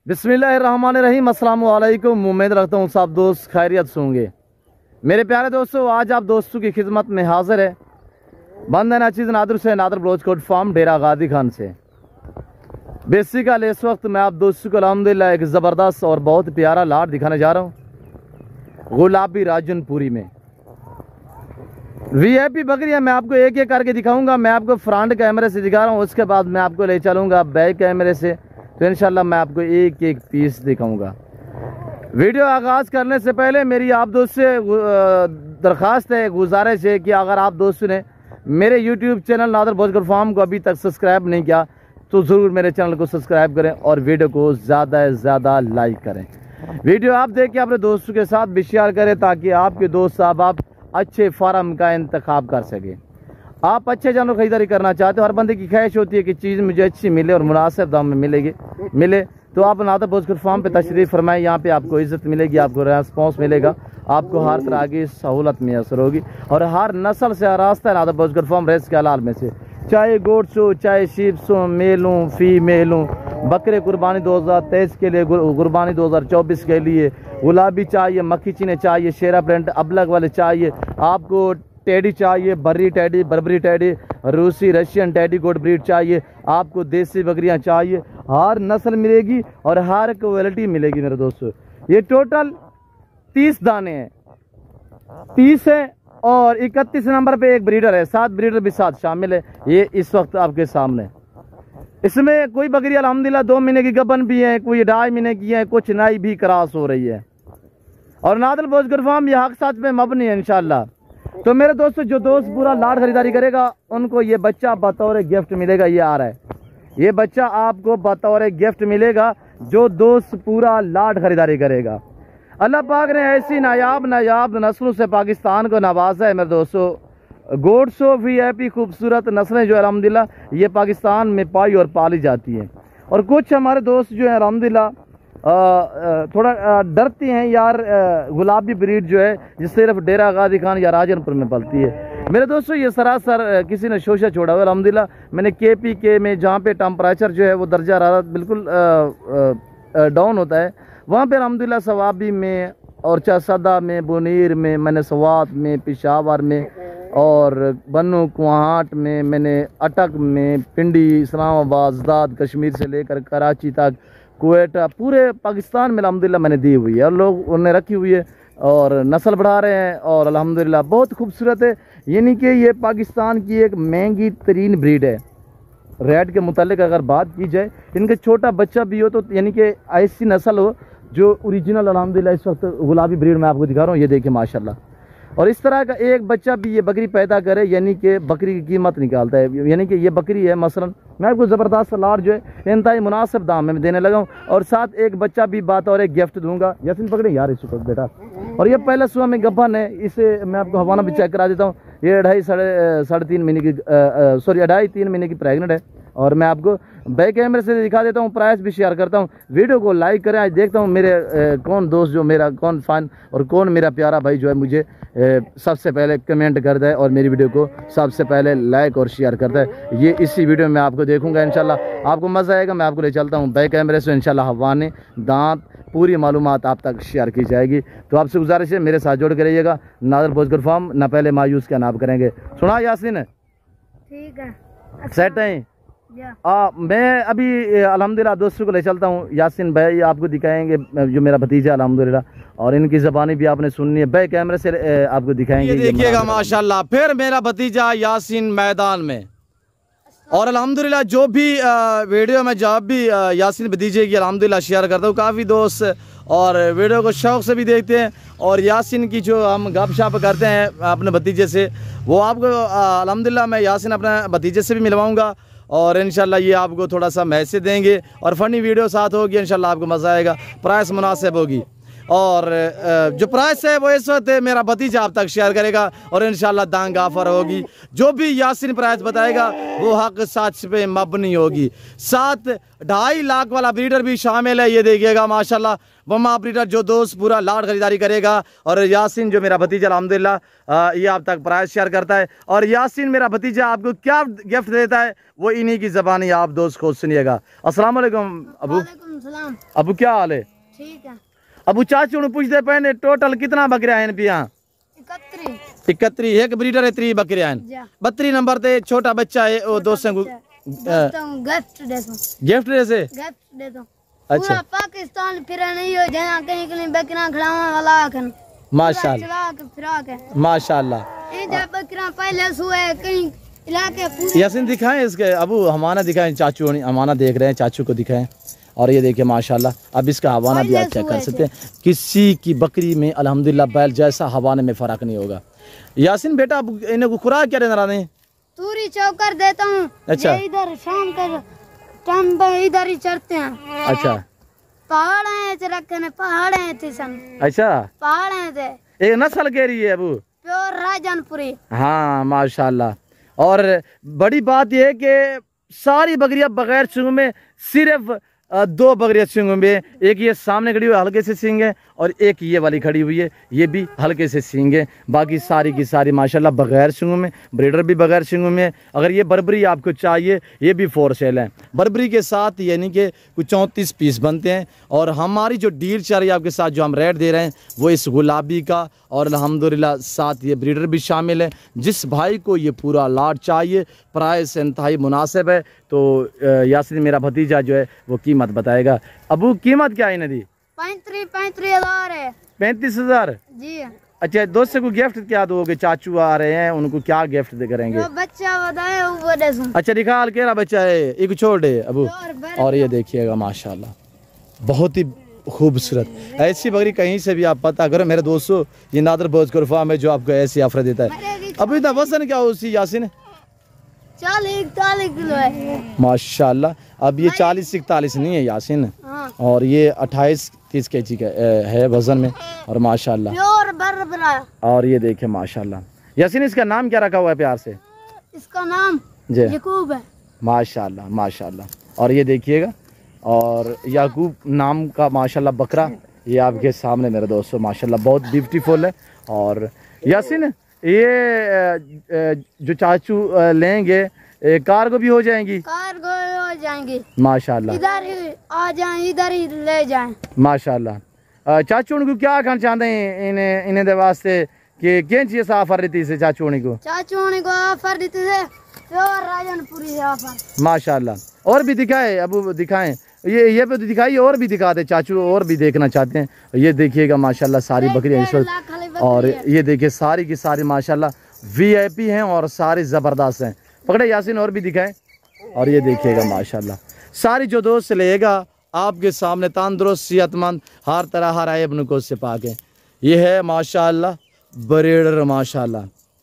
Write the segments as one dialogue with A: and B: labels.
A: बिस्मिल्लाहिर्रहमानिर्रहीम। अस्सलाम वालेकुम। उम्मीद रखता हूँ सब दोस्त खैरियत से होंगे। मेरे प्यारे दोस्तों, आज आप दोस्तों की खिदमत में हाजिर है बंदे नाचीज़ नादर से, नादर ब्रोच कोट फार्म, डेरा गादी खान से। बेसिकल इस वक्त मैं आप दोस्तों को अल्हम्दुलिल्लाह एक ज़बरदस्त और बहुत प्यारा लाट दिखाने जा रहा हूँ गुलाबी राजनपुरी में। वीआईपी बकरियाँ मैं आपको एक एक करके दिखाऊंगा। मैं आपको फ्रंट कैमरे से दिखा रहा हूँ, उसके बाद मैं आपको ले चलूँगा बैक कैमरे से, तो इंशाल्लाह मैं आपको एक एक पीस दिखाऊंगा। वीडियो आगाज़ करने से पहले मेरी आप दोस्त से दरख्वास्त है, गुजारिश है कि अगर आप दोस्तों ने मेरे YouTube channel Nadar Bhojkar farm को अभी तक सब्सक्राइब नहीं किया तो ज़रूर मेरे चैनल को सब्सक्राइब करें और वीडियो को ज़्यादा से ज़्यादा लाइक करें। वीडियो आप देख के अपने दोस्तों के साथ भी शेयर करें ताकि आपके दोस्त साहब आप अच्छे फार्म का इंतखाब कर सकें। आप अच्छे जानवर खरीदारी करना चाहते हो, हर बंदे की ख्वाहिश होती है कि चीज़ मुझे अच्छी मिले और मुनासिब दाम में मिले तो आप नादर भोजकर फार्म पे तशरीफ़ फरमाएं। यहाँ पे आपको इज़्ज़त मिलेगी, आपको रेस्पॉन्स मिलेगा, आपको हर तरह की सहूलत मैसर होगी और हर नस्ल से रास्ता है नादर भोजकर फार्म रेस के हलाल में से, चाहे गोट्स हो, चाहे शीप्स हो, मेल हो, फीमेल हो, बकरे कुर्बानी 2023 के लिए, कुर्बानी 2024 के लिए, गुलाबी चाहिए, मक्खी चीने चाहिए, शेरा प्रिंट अबलग वाले चाहिए, आपको टेडी चाहिए, बर्री टेडी, बर्बरी टेडी, रूसी रशियन टेडी कोट ब्रीड चाहिए, आपको देसी बकरियां चाहिए, हर नस्ल मिलेगी और हर क्वालिटी मिलेगी मेरे दोस्तों। ये टोटल 30 दाने हैं, 30 है और 31 नंबर पे एक ब्रीडर है, 7 ब्रीडर भी साथ शामिल है। ये इस वक्त आपके सामने, इसमें कोई बकरी अल्हम्दुलिल्लाह 2 महीने की गबन भी है, कोई 2.5 महीने की है, कुछ नई भी क्रॉस हो रही है और नादर भोजकर फार्म ये हक साथ में मबनी है इंशाल्लाह। तो मेरे दोस्तों, जो दोस्त पूरा लाट खरीदारी करेगा उनको ये बच्चा बतौर गिफ्ट मिलेगा। ये आ रहा है, ये बच्चा आपको बतौर गिफ्ट मिलेगा जो दोस्त पूरा लाट खरीदारी करेगा। अल्लाह पाक ने ऐसी नायाब नस्लों से पाकिस्तान को नवाजा है मेरे दोस्तों। गोट्स ऑफ वीआईपी खूबसूरत नस्लें जो अल्हम्दुलिल्लाह ये पाकिस्तान में पाई और पाली जाती हैं और कुछ हमारे दोस्त जो है अल्हम्दुलिल्लाह थोड़ा डरती हैं यार, गुलाबी ब्रीड जो है जिस सिर्फ डेरा गादी खान या राजनपुर में पलती है। मेरे दोस्तों, ये सरासर किसी ने शोशा छोड़ा हुआ अल्हम्दुलिल्लाह। मैंने KPK में जहाँ पे टेम्परेचर जो है वो दर्जा हरारत बिल्कुल डाउन होता है, वहाँ पे अल्हम्दुलिल्लाह सवाबी में और चासदा में, बुनीर में, मैंने सवात में, पेशावर में और बन्नू कुहाट में, मैंने अटक में, पिंडी, इस्लामाबाद, ज़ाद, कश्मीर से लेकर कराची तक, कुवैत, पूरे पाकिस्तान में अल्हम्दुलिल्लाह मैंने दी हुई है और लोग उन्हें रखी हुई है और नस्ल बढ़ा रहे हैं और अल्हम्दुलिल्लाह बहुत खूबसूरत है। यानी कि ये पाकिस्तान की एक महंगी तरीन ब्रीड है। रेड के मुतालिक अगर बात की जाए, इनके छोटा बच्चा भी हो तो यानी कि ऐसी नस्ल हो जो ओरिजिनल अल्हम्दुलिल्लाह इस वक्त गुलाबी ब्रीड मैं आपको दिखा रहा हूँ, ये देखिए माशाल्लाह। और इस तरह का एक बच्चा भी ये बकरी पैदा करे यानी कि बकरी की कीमत निकालता है। यानी कि ये बकरी है मसलन मैं आपको ज़बरदस्त लाट जो है इंतहाई मुनासिब दाम में देने लगा हूँ और साथ एक बच्चा भी बात और एक गिफ्ट दूंगा। यासिन पकड़े यार इस वक्त बेटा। और ये पहले सुबह में गब्बन है, इसे मैं आपको हवाना भी चेक करा देता हूँ। ये 2.5-3 महीने की 2.5-3 महीने की प्रेगनेंट है और मैं आपको बैक कैमरे से दिखा देता हूँ, प्राइस भी शेयर करता हूँ। वीडियो को लाइक करें। आज देखता हूँ मेरे कौन दोस्त जो मेरा कौन फ़ैन और कौन मेरा प्यारा भाई जो है मुझे सबसे पहले कमेंट करता है और मेरी वीडियो को सबसे पहले लाइक और शेयर करता है। ये इसी वीडियो में आपको देखूंगा इंशाल्लाह, आपको मज़ा आएगा। मैं आपको ले चलता हूँ बैक कैमरे से, इंशाल्लाह हवाने दांत पूरी मालूमात आप तक शेयर की जाएगी। तो आपसे गुजारिश है मेरे साथ जोड़ के रहिएगा। नादर भोजकर फार्म ना पहले मायूस क्या नाम करेंगे। सुना यासिन? ठीक है, सेट है। मैं अभी अल्हम्दुलिल्लाह दोस्तों को ले चलता हूँ। यासिन भाई आपको दिखाएंगे जो मेरा भतीजा अल्हम्दुलिल्लाह, और इनकी ज़बानी भी आपने सुननी है, बैक कैमरे से आपको दिखाएंगे। देखिएगा माशाल्लाह, फिर मेरा भतीजा यासिन मैदान में। और अल्हम्दुलिल्लाह जो भी वीडियो में जब भी यासिन भतीजे की अल्हम्दुलिल्लाह शेयर करता हूँ, काफ़ी दोस्त और वीडियो को शौक़ से भी देखते हैं और यासिन की जो हम गपशप करते हैं अपने भतीजे से, वो आपको अल्हम्दुलिल्लाह मैं यासिन अपने भतीजे से भी मिलवाऊँगा और इंशाल्लाह ये आपको थोड़ा सा मैसेज देंगे और फ़नी वीडियो साथ होगी। इंशाल्लाह आपको मज़ा आएगा, प्राइस मुनासिब होगी। और जो प्राइस है वो इस वक्त मेरा भतीजा आप तक शेयर करेगा और इंशाल्लाह दांग ऑफर होगी। जो भी यासिन प्राइस बताएगा वो हक सच पे मबनी होगी। साथ 2.5 लाख वाला ब्रीडर भी शामिल है, ये देखिएगा माशाल्लाह। बम्मा ब्रीडर जो दोस्त पूरा लाट खरीदारी करेगा और यासिन जो मेरा भतीजा अल्हम्दुलिल्लाह ये आप तक प्राइस शेयर करता है। और यासिन मेरा भतीजा आपको क्या गिफ्ट देता है वो इन्हीं की ज़बानी आप दोस्त खुद सुनिएगा। अस्सलाम वालेकुम अबू।
B: वालेकुम सलाम।
A: अबू क्या हाल है?
B: ठीक है।
A: अबू चाचू ने पूछते पहले टोटल कितना बकरियां हैं पिया? 31 एक ब्रीडर है 3 बकरियां हैं। 32 नंबर ते छोटा बच्चा है वो दोस्तों को
B: गिफ्ट दे दूं।
A: गिफ्ट जैसे
B: गिफ्ट दे दूं।
A: अच्छा
B: पूरा पाकिस्तान फिर नहीं हो जहाँ कहीं कहीं बकरियां खड़ावा वाला आखन
A: माशाल्लाह
B: चला के फिरा के
A: माशाल्लाह।
B: ये जब बकरियां पहले सुए कहीं इलाके पूरे
A: यासिन दिखाएं इसके अबू हमारा दिखाएं, चाचू हमारा देख रहे हैं, चाचू को दिखाएं। और ये देखिए माशाल्लाह। अब इसका हवाना भी आप चेक कर सकते हैं। किसी की बकरी में अल्हम्दुलिल्लाह बैल जैसा हवाने में फ़र्क नहीं होगा। यासिन बेटा अब इन्हें खुराक क्या देना रहे?
B: तूरी चौकर देता हूँ।
A: अच्छा
B: इधर शाम के टाइम पे इधर ही चढ़ते हैं।
A: अच्छा
B: पहाड़ है रखे पहाड़ है सन।
A: अच्छा
B: पहाड़ है
A: एक नस्ल कह रही है अबू
B: प्योर राजनपुरी।
A: हाँ माशाल्लाह। और बड़ी बात यह है कि सारी बकरियां बगैर सींग में, सिर्फ 2 बकरियां सींग में, एक ये सामने खड़ी हुई हल्के से सींग है और एक ये वाली खड़ी हुई है ये भी हल्के से सींग है। बाकी सारी की सारी माशाल्लाह बगैर सींग में, ब्रीडर भी बगैर सींग में। अगर ये बर्बरी आपको चाहिए ये भी फॉर सेल है। बर्बरी के साथ यानी कि कुछ 34 पीस बनते हैं। और हमारी जो डील चल रही है आपके साथ जो हम रेट दे रहे हैं वो इस गुलाबी का और अल्हम्दुलिल्लाह साथ ये ब्रीडर भी शामिल है। जिस भाई को ये पूरा लाट चाहिए प्राइस इंतहाई मुनासिब है। तो यासिन मेरा भतीजा जो है वो कीमत बताएगा। अबू कीमत क्या है नदी?
B: 35 हज़ार है।
A: 35,000
B: जी।
A: अच्छा दोस्तों को गिफ्ट क्या दोगे? चाचू आ रहे हैं उनको क्या गिफ्ट दे करेंगे?
B: जो बच्चा बताए वो दे दूं।
A: अच्छा निकाल के बच्चा है एक छोड़ दे अबू। और ये देखिएगा माशाल्लाह बहुत ही खूबसूरत ऐसी बकरी कहीं से भी आप पता करो मेरे दोस्तों। ये नादर बोझकर फार्म है जो आपको ऐसी ऑफर देता है। अभी इतना वजन क्या हो उसी यासिन?
B: 40-41 किलो है
A: माशाल्लाह। अब ये 40-41 नहीं है यासिन।
B: हाँ।
A: और ये 28-30 केजी का है वजन में और माशाल्लाह।
B: प्योर बर्बरा।
A: और ये देखे माशाल्लाह। यासिन इसका नाम क्या रखा हुआ है प्यार से?
B: इसका नाम याकूब है।
A: माशाल्लाह माशाल्लाह। और ये देखिएगा और याकूब नाम का माशाल्लाह बकरा ये आपके सामने मेरे दोस्तों माशाल्लाह बहुत ब्यूटीफुल है। और यासिन ये जो चाचू लेंगे कार्गो भी हो जाएंगी? कार्गो
B: हो जाएंगी
A: माशाल्लाह।
B: इधर ही आ जाएं इधर ही ले जाएं
A: माशाल्लाह। चाचू उनको क्या कहना चाहते हैं इन्हें दे वास्ते कि क्या चाहिए ऑफर देती से चाचू को?
B: ऑफर देती है प्योर राजनपुरी ऑफर
A: माशाल्लाह। और भी दिखाए अबू दिखाएं ये भी दिखाइए और भी दिखाते चाचू और भी देखना चाहते हैं। ये देखिएगा माशाल्लाह सारी बकरियां इस वक्त। और ये देखिए सारी की सारी माशाल्लाह VIP हैं और सारी ज़बरदस्त हैं। पकड़े यासिन और भी दिखाएं। और ये देखिएगा माशाल्लाह सारी जो दोस्त लेगा आपके सामने तंदुरुस्त सेहतमंद हर तरह हर ऐब नुक़्स से पाक है। ये है माशाल्लाह ब्रीडर माशाल्लाह।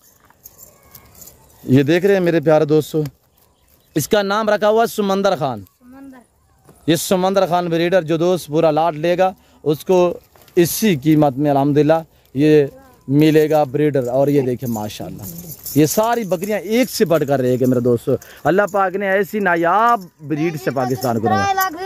A: ये देख रहे हैं मेरे प्यारे दोस्तों इसका नाम रखा हुआ सुमंदर खान। ये सुमंदर खान ब्रीडर जो दोस्त पूरा लाट लेगा उसको इसी कीमत में अल्हम्दुलिल्लाह ये मिलेगा ब्रीडर। और ये देखिए माशाल्लाह ये सारी बकरियां एक से बढ़कर एक है मेरे दोस्तों। अल्लाह पाक ने ऐसी नायाब ब्रीड से पाकिस्तान को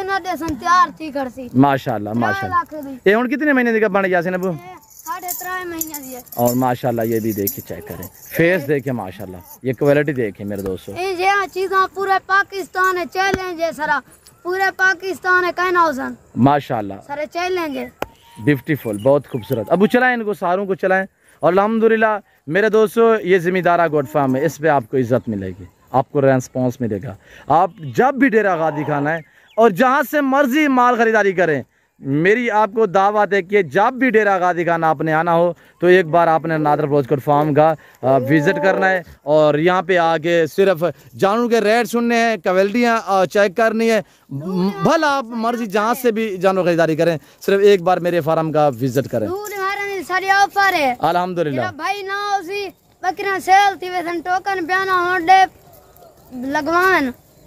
A: माशाल्लाह माशाल्लाह। ये हुन कितने महीने का बन गया अबू?
B: 3.5 महीने दिए।
A: और माशाल्लाह ये भी देखिए चेक करें फेस देखिए माशाल्लाह ये क्वालिटी देखिए मेरे दोस्तों।
B: ये चीज़ें पूरे पाकिस्तान है चैलेंज है सारा पूरे पाकिस्तान है कहना हुसन
A: माशाल्लाह सारे
B: चैलेंज है
A: ब्यूटीफुल बहुत खूबसूरत। अबू चलाएं इनको सारों को चलाएं। और अल्हम्दुलिल्लाह मेरे दोस्तों ये ज़िम्मेदारा गोट फार्म है, इस पे आपको इज्जत मिलेगी, आपको रेस्पॉन्स मिलेगा। आप जब भी डेरा गादी खाना है और जहाँ से मर्जी माल ख़रीदारी करें, मेरी आपको दावत है कि जब भी डेरा गादी खाना आपने आना हो तो एक बार आपने नादर बलोचकोट फार्म का विज़िट करना है और यहाँ पे आके सिर्फ जानवर के रेट सुनने हैं, क्वालिटियाँ चेक करनी है। भला आप मर्जी जहाँ से भी जानवर खरीदारी करें, सिर्फ एक बार मेरे फार्म का विज़िट करें। अल्हम्दुलिल्लाह
B: भाई ना उसी बकरियां सेल थी वैसे टोकन बयाना होंडे लगवान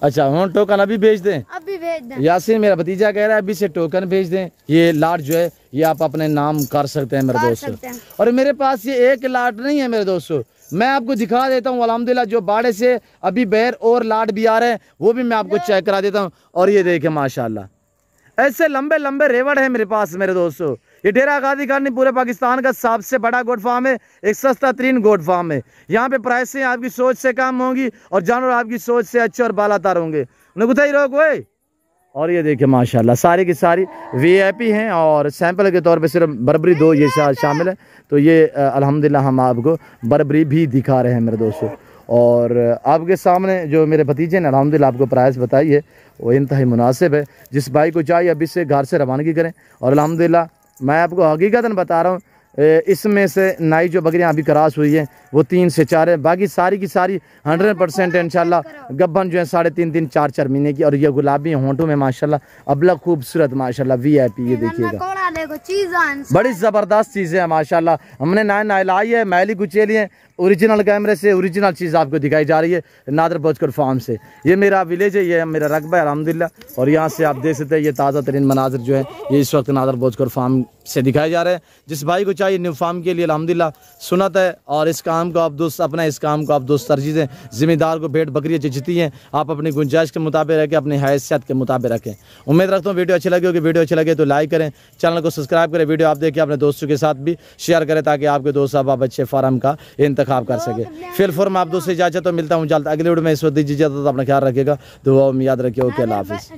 A: अच्छा, हम टोकन अभी भेज दें?
B: अभी भेज दें।
A: यासीन मेरा भतीजा कह रहा है अभी से टोकन भेज दें। ये लाट जो है ये आप अपने नाम कर सकते हैं मेरे दोस्तों। और मेरे पास ये एक लाट नहीं है मेरे दोस्तों, मैं आपको दिखा देता हूँ अल्हम्दुलिल्लाह। जो बाड़े से अभी बैर और लाट भी आ रहे हैं वो भी मैं आपको चेक करा देता हूँ। और ये देखें माशाल्लाह ऐसे लंबे लंबे रेवड़ है मेरे पास मेरे दोस्तों। ये डेरा गाजी खान पूरे पाकिस्तान का सबसे बड़ा गोट फार्म है, एक सस्ता तरीन गोट फार्म है। यहाँ पे प्राइसें आपकी सोच से कम होंगी और जानवर आपकी सोच से अच्छे और बालातर होंगे। उन्हें रोक हुए। और ये देखिए माशाल्लाह सारी की सारी वीआईपी हैं और सैंपल के तौर पे सिर्फ बर्बरी 2 ये शामिल है। तो ये अल्हम्दुलिल्लाह हम आपको बर्बरी भी दिखा रहे हैं मेरे दोस्तों। और आपके सामने जो मेरे भतीजे ने अल्हम्दुलिल्लाह आपको प्राइस बताई है वो इंतहाई मुनासिब है। जिस भाई को चाहिए अभी से घर से रवानगी करें। और अल्हम्दुलिल्लाह मैं आपको हकीकतन बता रहा हूँ, इसमें से नाई जो बकरियाँ अभी क्रॉस हुई हैं वो 3 से 4 है, बाकी सारी की सारी 100% है इंशाल्लाह। गब्बन जो है 3.5 4 महीने की। और ये गुलाबी होंठों में माशाल्लाह अबला खूबसूरत माशाल्लाह वीआईपी। ये देखिएगा बड़ी ज़बरदस्त चीज़ें हैं माशाल्लाह। हमने नए लाई है मैली गुचेली है, ओरिजिनल कैमरे से ओरिजिनल चीज़ आपको दिखाई जा रही है नादर बोचकर फार्म से। ये मेरा विलेज है, ये मेरा रकबा है अल्हम्दुलिल्लाह। और यहाँ से आप देख सकते हैं ये ताज़ा तरीन मनाजिर जो है ये इस वक्त नादर बोचकर फार्म से दिखाए जा रहे हैं। जिस भाई को चाहिए न्यू फार्म के लिए अल्हम्दुलिल्लाह सुनत है। और इस काम को आप दोस्त अपना इस काम को आप दोस्त तरजीह दें। ज़िम्मेदार को भेड़ बकरियाँ जितती हैं आप अपनी गुंजाइश के मुताबिक रखें, अपनी हैसियत के मुताबिक रखें। उम्मीद रखता हूँ वीडियो अच्छी लगी होगी। वीडियो अच्छी लगे तो लाइक करें, चैनल को सब्सक्राइब करें, वीडियो आप देखिए अपने दोस्तों के साथ भी शेयर करें ताकि आपके दोस्त आप अच्छे फार्म का इंतखाब कर सके। फिर फॉर्म आप दोस्तों इजाजत तो मिलता हूँ जल्द अगले वीडियो में। इस वक्त दीजिए इजाजत, अपना ख्याल रखिएगा, दुआ में याद रखिए। ओके अल्लाह हाफिज़।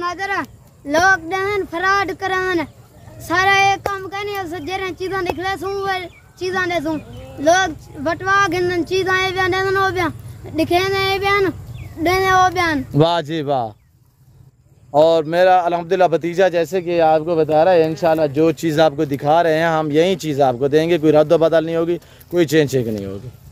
B: लोग फ्रॉड करान सारा एक काम करने सजरे चीज़ां दिखले सुन चीज़ां दे सुन लोग बटवा गिनन चीज़ां ए बयान देन ओ बयान दिखे ने बयान देने ओ बयान।
A: वाह जी वाह। और मेरा अल्हम्दुलिल्लाह भतीजा जैसे कि आपको बता रहा है इंशाल्लाह जो चीज़ आपको दिखा रहे हैं हम यही चीज़ आपको देंगे। कोई रद्द बदल नहीं होगी, कोई चेंज चेक नहीं होगी।